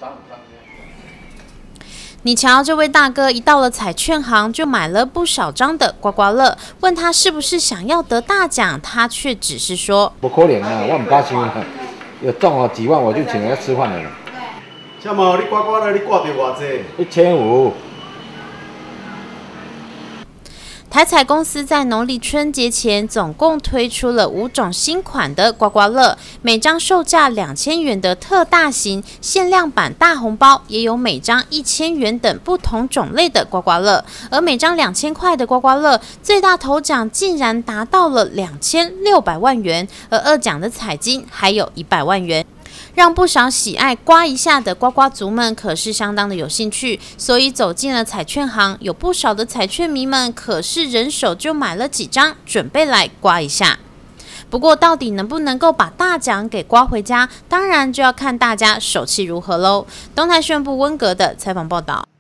你瞧，这位大哥一到了彩券行就买了不少张的刮刮乐，问他是不是想要得大奖，他却只是说：“ 不可能啊，我唔敢想啊，有中了几万我就请人家吃饭了。” 像毛你刮刮乐你刮到偌济 ？1500。 台彩公司在农历春节前总共推出了5种新款的刮刮乐，每张售价2000元的特大型限量版大红包，也有每张1000元等不同种类的刮刮乐。而每张2000块的刮刮乐，最大头奖竟然达到了2600万元，而二奖的彩金还有100万元。让不少喜爱刮一下的刮刮族们可是相当的有兴趣，所以走进了彩券行，有不少的彩券迷们可是人手就买了几张，准备来刮一下。不过到底能不能够把大奖给刮回家，当然就要看大家手气如何喽。东台宣布温格的采访报道。